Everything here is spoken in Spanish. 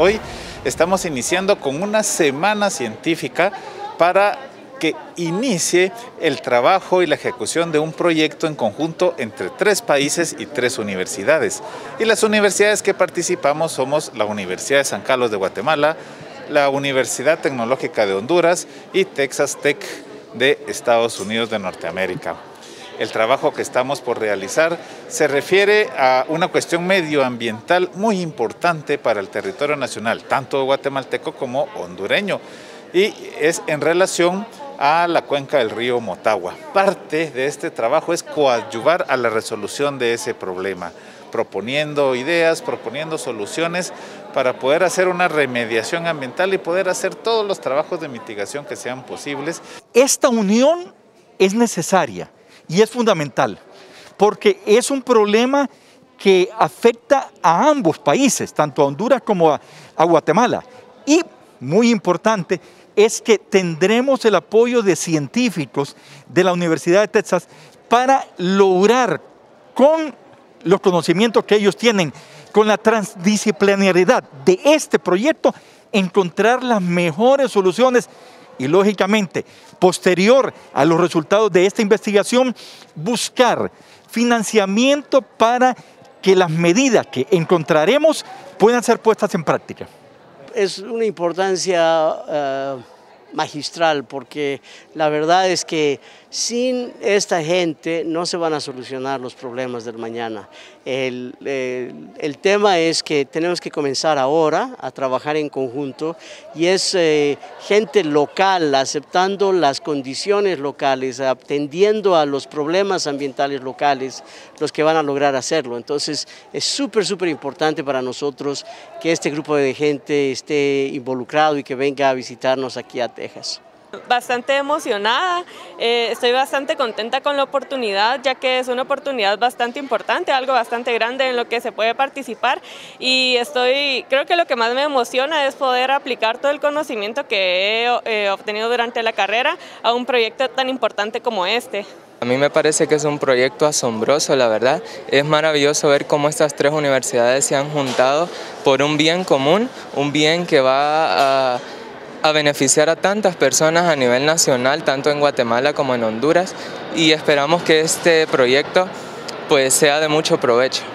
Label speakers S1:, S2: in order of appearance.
S1: Hoy estamos iniciando con una semana científica para que inicie el trabajo y la ejecución de un proyecto en conjunto entre 3 países y 3 universidades. Y las universidades que participamos somos la Universidad de San Carlos de Guatemala, la Universidad Tecnológica de Honduras y Texas Tech de Estados Unidos de Norteamérica. El trabajo que estamos por realizar se refiere a una cuestión medioambiental muy importante para el territorio nacional, tanto guatemalteco como hondureño, y es en relación a la cuenca del río Motagua. Parte de este trabajo es coadyuvar a la resolución de ese problema, proponiendo ideas, proponiendo soluciones para poder hacer una remediación ambiental y poder hacer todos los trabajos de mitigación que sean posibles.
S2: Esta unión es necesaria y es fundamental porque es un problema que afecta a ambos países, tanto a Honduras como a Guatemala. Y, muy importante, es que tendremos el apoyo de científicos de la Universidad de Texas para lograr, con los conocimientos que ellos tienen, con la transdisciplinariedad de este proyecto, encontrar las mejores soluciones y, lógicamente, posterior a los resultados de esta investigación, buscar financiamiento para que las medidas que encontraremos puedan ser puestas en práctica.
S3: Es una importancia magistral porque la verdad es que sin esta gente no se van a solucionar los problemas del mañana. El tema es que tenemos que comenzar ahora a trabajar en conjunto y es gente local aceptando las condiciones locales, atendiendo a los problemas ambientales locales los que van a lograr hacerlo. Entonces es súper importante para nosotros que este grupo de gente esté involucrado y que venga a visitarnos aquí a Texas.
S4: Bastante emocionada, estoy bastante contenta con la oportunidad, ya que es una oportunidad bastante importante, algo bastante grande en lo que se puede participar, y creo que lo que más me emociona es poder aplicar todo el conocimiento que he obtenido durante la carrera a un proyecto tan importante como este.
S5: A mí me parece que es un proyecto asombroso, la verdad. Es maravilloso ver cómo estas 3 universidades se han juntado por un bien común, un bien que va a beneficiar a tantas personas a nivel nacional, tanto en Guatemala como en Honduras, y esperamos que este proyecto pues sea de mucho provecho.